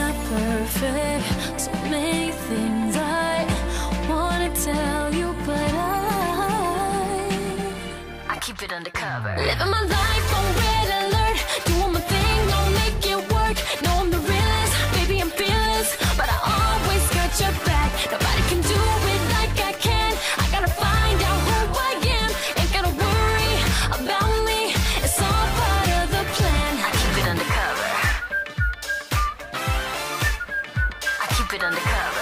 not perfect. So many things I wanna tell you, but I keep it undercover. Living my life on red alert, doing my thing, don't make it work. No, I'm the realest, baby, I'm fearless, but I always got your back. Nobody can do it like I can. I gotta find out who I am. Ain't gotta worry about me. It's all part of the plan. I keep it undercover. I keep it undercover.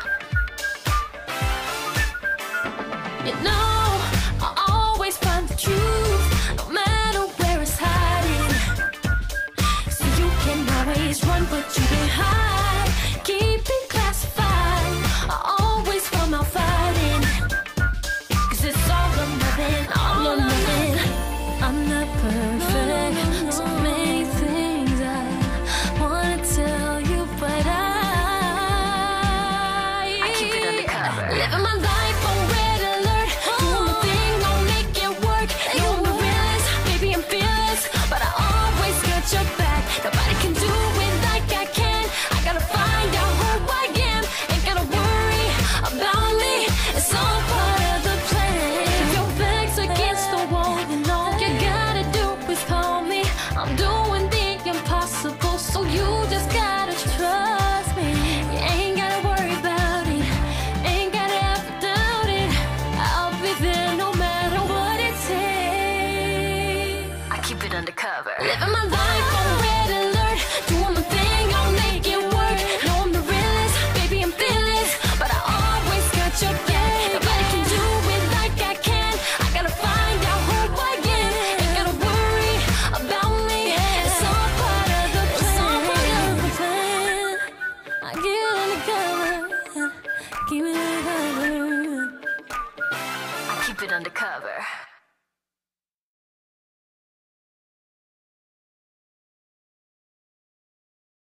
You know, I always find the truth, no matter where it's hiding. So you can always run, but you can hide. Keep it classified. I always come out fighting, 'cause it's all or nothing, all or nothing. I'm not perfect. So many things I wanna tell you, but I keep it undercover. Living my life on red alert, doing my thing, don't make it work. No, I'm the realest, baby, I'm fearless, but I always got your back. Nobody can do it like I can. I gotta find out who I am. Ain't gotta worry about me. It's all part of the plan. If your back's against the wall, you know you gotta do is call me. I'm doing the impossible, so you just gotta trust me. You ain't gotta worry about it, ain't gotta ever doubt it. I'll be there no matter what it takes. I keep it undercover. Living my life on red alert, doing my thing, I'll make it work. No, I'm the realest, baby, I'm fearless, but I always got your back. Nobody can do it like I can. I gotta find out who I am. Ain't gotta worry about me. It's all part of the plan. I get undercover. Keep it undercover. I keep it undercover.